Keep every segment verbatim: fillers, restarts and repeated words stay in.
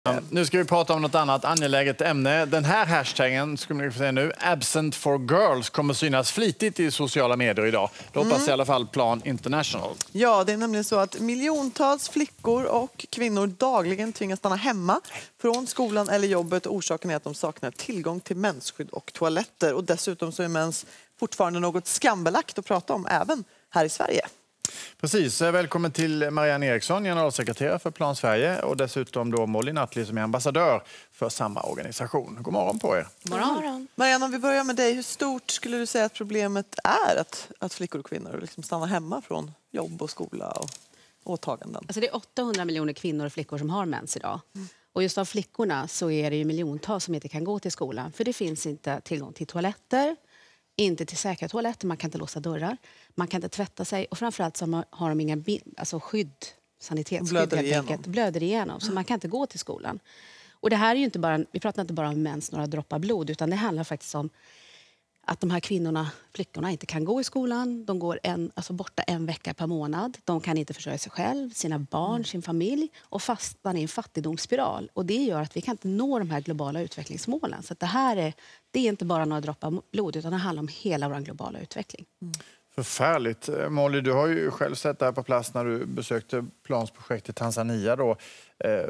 Nu ska vi prata om något annat angeläget ämne. Den här hashtaggen, skulle ni få se nu, Absent for Girls, kommer synas flitigt i sociala medier idag. Det hoppas mm. i alla fall Plan International. Ja, det är nämligen så att miljontals flickor och kvinnor dagligen tvingas stanna hemma från skolan eller jobbet. Orsaken är att de saknar tillgång till mensskydd och toaletter. Och dessutom så är mens fortfarande något skambelagt att prata om även här i Sverige. Precis, välkommen till Marianne Eriksson, generalsekreterare för Plan Sverige, och dessutom då Molly Nutley som är ambassadör för samma organisation. God morgon på er. God morgon. Marianne, om vi börjar med dig, hur stort skulle du säga att problemet är att, att flickor och kvinnor liksom stannar hemma från jobb och skola och åtaganden? Alltså det är åttahundra miljoner kvinnor och flickor som har mens idag. Mm. Och just av flickorna så är det ju miljontals som inte kan gå till skolan, för det finns inte tillgång till toaletter. Inte till säkra toaletter, man kan inte låsa dörrar, man kan inte tvätta sig, och framförallt så har de inga alltså skydd, sanitetsskydd, blöder igenom. blöder igenom, så man kan inte gå till skolan. Och det här är ju inte bara, vi pratar inte bara om mens, några droppar blod, utan det handlar faktiskt om att de här kvinnorna, flickorna, inte kan gå i skolan. De går en, alltså borta en vecka per månad. De kan inte försörja sig själv, sina barn, mm. sin familj, och fastnar i en fattigdomsspiral. Och det gör att vi kan inte nå de här globala utvecklingsmålen. Så att det här är, det är inte bara några droppar blod, utan det handlar om hela vår globala utveckling. Mm. Förfärligt. Molly, du har ju själv sett det här på plats när du besökte Plans projekt i Tanzania då. Eh,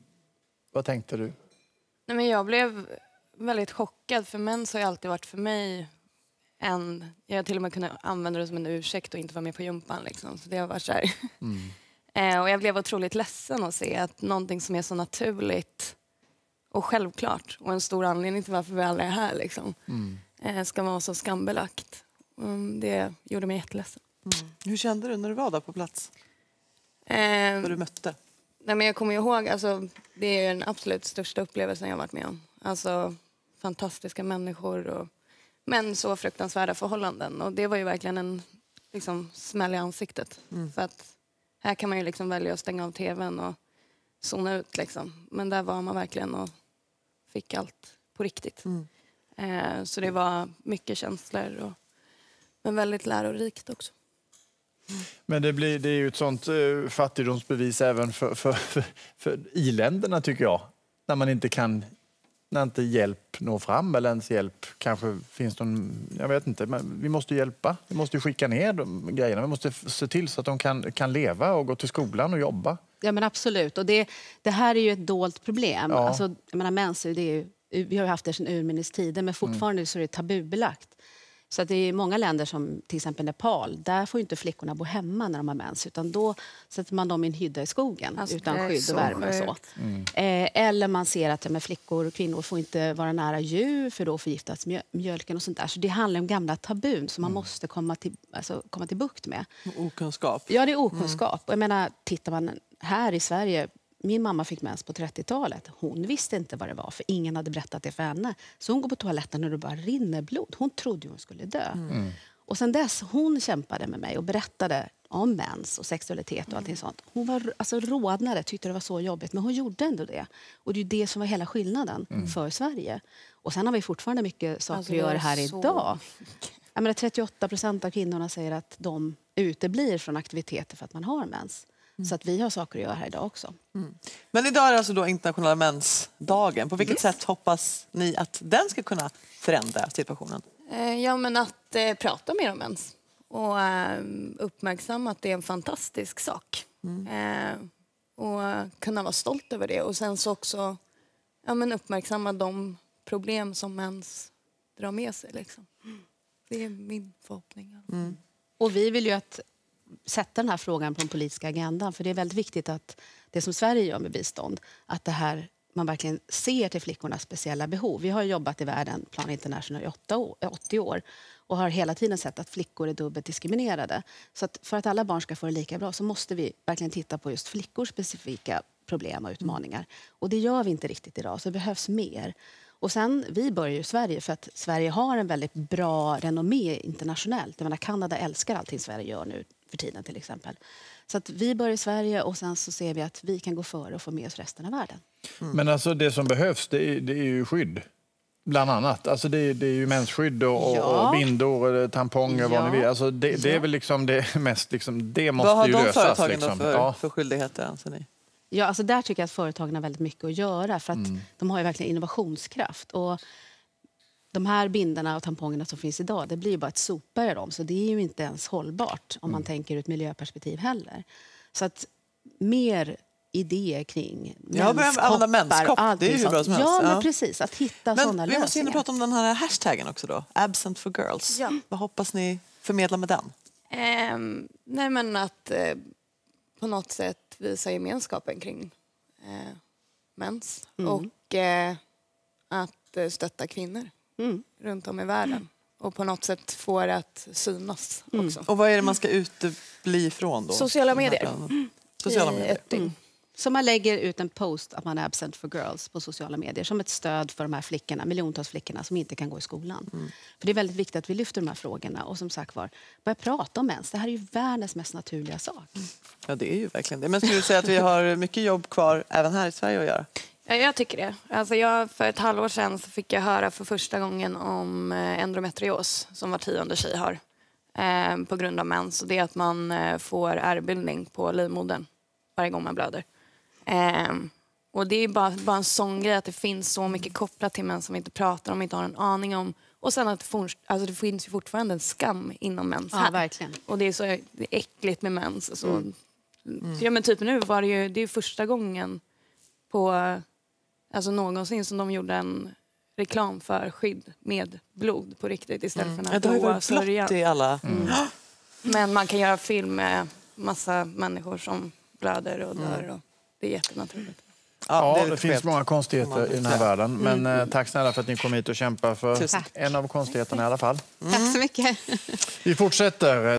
vad tänkte du? Nej, men jag blev väldigt chockad, för mens har ju alltid varit för mig en... Jag har till och med kunnat använda det som en ursäkt och inte vara med på jumpan. Liksom. Så det har varit så här. Mm. eh, och jag blev otroligt ledsen att se att någonting som är så naturligt och självklart och en stor anledning till varför vi alla är här liksom, mm. eh, ska vara så skambelagt. Um, det gjorde mig jätteledsen. Mm. Hur kände du när du var där på plats? Eh, Vad du mötte? Nej, men jag kommer ihåg, alltså, det är den absolut största upplevelsen jag har varit med om. Alltså fantastiska människor och, men så fruktansvärda förhållanden. Och det var ju verkligen en liksom, smäll i ansiktet. Mm. För att här kan man ju liksom välja att stänga av tvn och zona ut. Liksom. Men där var man verkligen och fick allt på riktigt. Mm. Eh, så det var mycket känslor, och, men väldigt lärorikt också. Men det, blir, det är ju ett sånt uh, fattigdomsbevis även för, för, för, för i-länderna, tycker jag. När man inte kan, när inte hjälp når fram, eller ens hjälp kanske finns någon, jag vet inte, men vi måste hjälpa. Vi måste skicka ner de grejerna. Vi måste se till så att de kan, kan leva och gå till skolan och jobba. Ja, men absolut. Och det, det här är ju ett dolt problem. Ja. Alltså, jag menar, mens, det är ju, vi har ju haft det sedan urminnes tider, men fortfarande mm. så är det tabubelagt. Så att det är många länder som till exempel Nepal, där får inte flickorna bo hemma när de har mens, utan då sätter man dem i en hydda i skogen alltså, utan skydd och värme och så. Mm. Eh, eller man ser att ja, men flickor och kvinnor får inte vara nära djur, för då förgiftas mjö- mjölken och sånt där. Så det handlar om gamla tabun som man mm. måste komma till, alltså, komma till bukt med. Okunskap. Ja, det är okunskap. Mm. Och jag menar, tittar man här i Sverige, min mamma fick mens på trettiotalet. Hon visste inte vad det var, för ingen hade berättat det för henne. Så hon går på toaletten när det bara rinner blod. Hon trodde hon skulle dö. Mm. Och sen dess, hon kämpade med mig och berättade om mens och sexualitet och allting sånt. Hon var alltså rodnade, tyckte det var så jobbigt, men hon gjorde ändå det. Och det är det som var hela skillnaden mm. för Sverige. Och sen har vi fortfarande mycket saker alltså, att göra här så... idag. Jag menar, trettioåtta procent av kvinnorna säger att de uteblir från aktiviteter för att man har mens. Mm. Så att vi har saker att göra här idag också. Mm. Men idag är det alltså då internationella mensdagen. På vilket yes. sätt hoppas ni att den ska kunna förändra situationen? Eh, ja, men att eh, prata mer om mens. Och eh, uppmärksamma att det är en fantastisk sak. Mm. Eh, och kunna vara stolt över det. Och sen så också ja, men uppmärksamma de problem som mens drar med sig. Liksom. Det är min förhoppning. Mm. Och vi vill ju att sätta den här frågan på den politiska agendan. För det är väldigt viktigt att det som Sverige gör med bistånd, att det här, man verkligen ser till flickornas speciella behov. Vi har jobbat i världen, Plan International, i åttio år och har hela tiden sett att flickor är dubbelt diskriminerade. Så att för att alla barn ska få det lika bra så måste vi verkligen titta på just flickors specifika problem och utmaningar. Mm. Och det gör vi inte riktigt idag, så det behövs mer. Och sen, vi börjar ju i Sverige för att Sverige har en väldigt bra renommé internationellt. Jag menar, Kanada älskar allting Sverige gör nu för tiden till exempel. Så att vi börjar i Sverige och sen så ser vi att vi kan gå före och få med oss resten av världen. Mm. Men alltså det som behövs, det är, det är ju skydd. Bland annat. Alltså det, det är ju mensskydd och, ja. och bindor och tamponger, ja. vad ni vill. Alltså det, det är väl liksom det mest, liksom, det måste ju lösas. Vad har de företagen liksom. då för, ja. för skyldigheter, anser ni? Ja, alltså där tycker jag att företagen har väldigt mycket att göra. För att Mm. de har ju verkligen innovationskraft. Och de här bindarna och tampongerna som finns idag, det blir ju bara ett sopberg av dem. Så det är ju inte ens hållbart om man Mm. tänker ur ett miljöperspektiv heller. Så att mer idéer kring Jag börjar använda menskopp. allting Det är ju hur bra som sånt. helst. Ja, Ja. men precis. Att hitta sådana Men vi måste in lösningar. och prata om den här hashtaggen också då. Absent for girls. Ja. Vad hoppas ni förmedla med den? Ehm, nej men att eh, på något sätt visa gemenskapen kring eh, mens. Mm. Och eh, att eh, stötta kvinnor Mm. runt om i världen. Och på något sätt få det att synas Mm. också. Och vad är det man ska utebli ifrån då? Sociala medier. Mm. Sociala I medier. ett dygn. Så man lägger ut en post att man är absent for girls på sociala medier som ett stöd för de här flickorna, miljontals flickorna som inte kan gå i skolan. Mm. För det är väldigt viktigt att vi lyfter de här frågorna och som sagt var, börja prata om mens. Det här är ju världens mest naturliga sak. Ja, det är ju verkligen det. Men skulle du säga att vi har mycket jobb kvar även här i Sverige att göra? Ja, jag tycker det. Alltså jag, för ett halvår sedan så fick jag höra för första gången om eh, endometrios som var tionde tjej har eh, på grund av mens. Och det är att man eh, får ärrbildning på livmodern varje gång man blöder. Eh, och det är bara, bara en sån grej att det finns så mycket kopplat till mens som vi inte pratar om, inte har en aning om. Och sen att det, for, alltså det finns ju fortfarande en skam inom mens Ja, här. verkligen. Och det är så det är äckligt med mens. Så, mm. Ja, men typ nu var det ju, det är första gången på, alltså någonsin som de gjorde en reklam för skydd med blod på riktigt istället Mm. för Ja, den det har här ju blåa varit blått sörjan. i alla... Mm. Men man kan göra film med massa människor som blöder och dör. Och det är jättenaturligt. Ja, är det, lite finns skevt. många konstigheter i den här världen. Men eh, tack snälla för att ni kom hit och kämpar för Tusen en av konstigheterna i alla fall. Tack så mycket. Vi fortsätter.